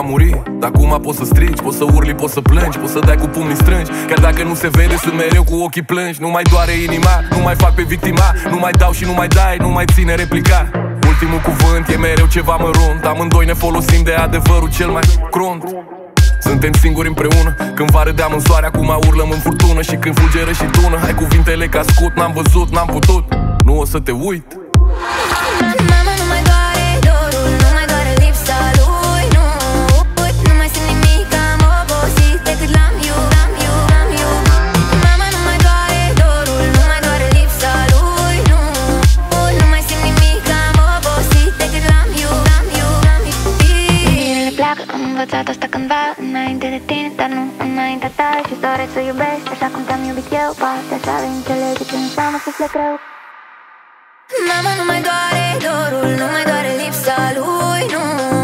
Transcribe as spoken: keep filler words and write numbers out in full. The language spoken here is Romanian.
muri, dar acum poți să strigi, poți să urli, poți să plângi, poți să dai cu pumnii strângi. Chiar dacă nu se vede, sunt mereu cu ochii plângi. Nu mai doare inima, nu mai fac pe victima, nu mai dau și nu mai dai, nu mai ține replica. Ultimul cuvânt e mereu ceva mărunt, amândoi ne folosim de adevărul cel mai crunt. Suntem singuri împreună, când va râdeam în soare, acum urlăm în furtună. Și când fulgeră și tună, hai cuvintele ca scut. N-am văzut, n-am putut, nu o să te uit. Mama, nu mai doare dorul, nu mai doare lipsa lui, nu. Nu mai simt nimic, am obosit de cât l-am iubit, l-am iubit, l-am iubit. Mama, nu mai doare dorul, nu mai doare lipsa lui, nu. Nu mai simt nimic, am obosit de cât l-am iubit, l-am iubit, l-am iubit. Bine pleacă, am învățat asta cândva, înainte de tine, dar nu înaintea ta. Și-ți doresc să iubești așa cum te-am iubit eu. Poate așa vei înțelege ce înseamnă să plec rău. Mama, nu mai doare dorul, nu mai doare lipsa lui, nu.